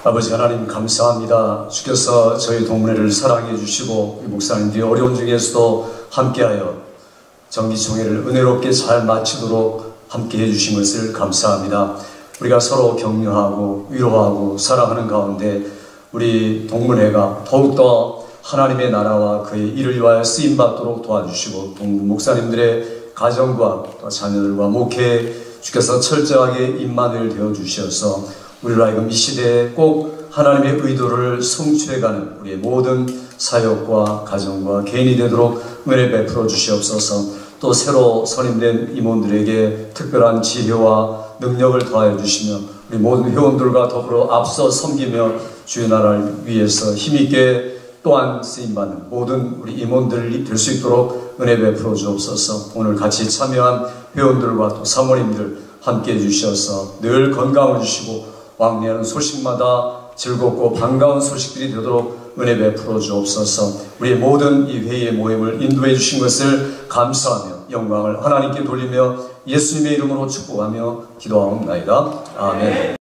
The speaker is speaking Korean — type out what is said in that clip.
아버지 하나님 감사합니다. 주께서 저희 동문회를 사랑해 주시고 우리 목사님들이 어려운 중에서도 함께하여 정기총회를 은혜롭게 잘 마치도록 함께해 주신 것을 감사합니다. 우리가 서로 격려하고 위로하고 사랑하는 가운데 우리 동문회가 더욱더 하나님의 나라와 그의 일을 위하여 쓰임받도록 도와주시고 동문 목사님들의 가정과 또 자녀들과 목회에 주께서 철저하게 임만을 되어주셔서 우리로 하여금 이 시대에 꼭 하나님의 의도를 성취해가는 우리의 모든 사역과 가정과 개인이 되도록 은혜 베풀어 주시옵소서. 또 새로 선임된 임원들에게 특별한 지혜와 능력을 더하여 주시며 우리 모든 회원들과 더불어 앞서 섬기며 주의 나라를 위해서 힘있게 또한 쓰임받는 모든 우리 임원들이 될 수 있도록 은혜 베풀어 주옵소서. 오늘 같이 참여한 회원들과 또 사모님들 함께해 주셔서 늘 건강을 주시고 왕래하는 소식마다 즐겁고 반가운 소식들이 되도록 은혜 베풀어 주옵소서. 우리의 모든 이 회의의 모임을 인도해 주신 것을 감사하며 영광을 하나님께 돌리며 예수님의 이름으로 축복하며 기도하옵나이다. 아멘.